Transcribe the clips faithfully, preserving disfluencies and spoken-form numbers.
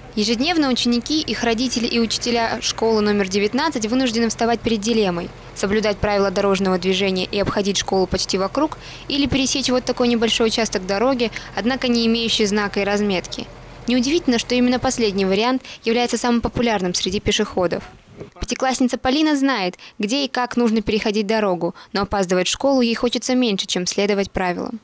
Ежедневно ученики, их родители и учителя школы номер девятнадцать вынуждены вставать перед дилеммой – соблюдать правила дорожного движения и обходить школу почти вокруг, или пересечь вот такой небольшой участок дороги, однако не имеющий знака и разметки. Неудивительно, что именно последний вариант является самым популярным среди пешеходов. Пятиклассница Полина знает, где и как нужно переходить дорогу, но опаздывать в школу ей хочется меньше, чем следовать правилам.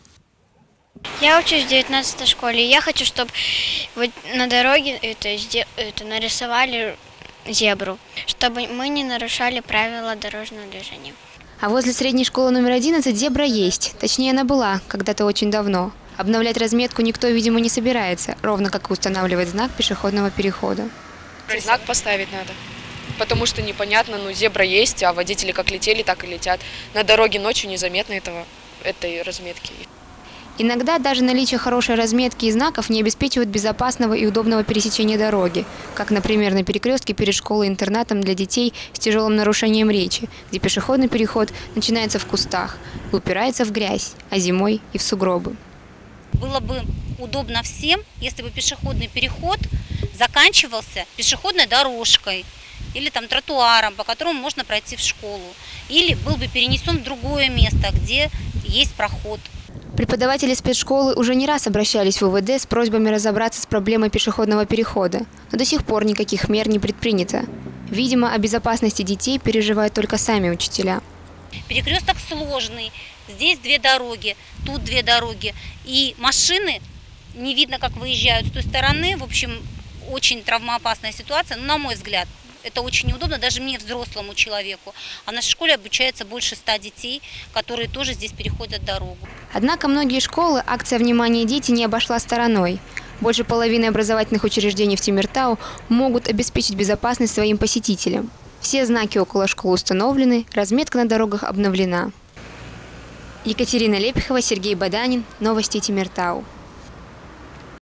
Я учусь в девятнадцатой школе. Я хочу, чтобы вот на дороге это, это нарисовали зебру, чтобы мы не нарушали правила дорожного движения. А возле средней школы номер одиннадцать зебра есть. Точнее, она была когда-то очень давно. Обновлять разметку никто, видимо, не собирается, ровно как и устанавливать знак пешеходного перехода. Знак поставить надо, потому что непонятно, ну зебра есть, а водители как летели, так и летят. На дороге ночью незаметно этого, этой разметки. Иногда даже наличие хорошей разметки и знаков не обеспечивает безопасного и удобного пересечения дороги, как, например, на перекрестке перед школой-интернатом для детей с тяжелым нарушением речи, где пешеходный переход начинается в кустах и упирается в грязь, а зимой и в сугробы. Было бы удобно всем, если бы пешеходный переход заканчивался пешеходной дорожкой или там тротуаром, по которому можно пройти в школу, или был бы перенесен в другое место, где есть проход. Преподаватели спецшколы уже не раз обращались в УВД с просьбами разобраться с проблемой пешеходного перехода, но до сих пор никаких мер не предпринято. Видимо, о безопасности детей переживают только сами учителя. Перекресток сложный, здесь две дороги, тут две дороги, и машины не видно, как выезжают с той стороны. В общем, очень травмоопасная ситуация, но, на мой взгляд. Это очень неудобно даже мне, взрослому человеку. А в нашей школе обучается больше ста детей, которые тоже здесь переходят дорогу. Однако многие школы акция «Внимание, дети» не обошла стороной. Больше половины образовательных учреждений в Темиртау могут обеспечить безопасность своим посетителям. Все знаки около школ установлены, разметка на дорогах обновлена. Екатерина Лепихова, Сергей Баданин. Новости Темиртау.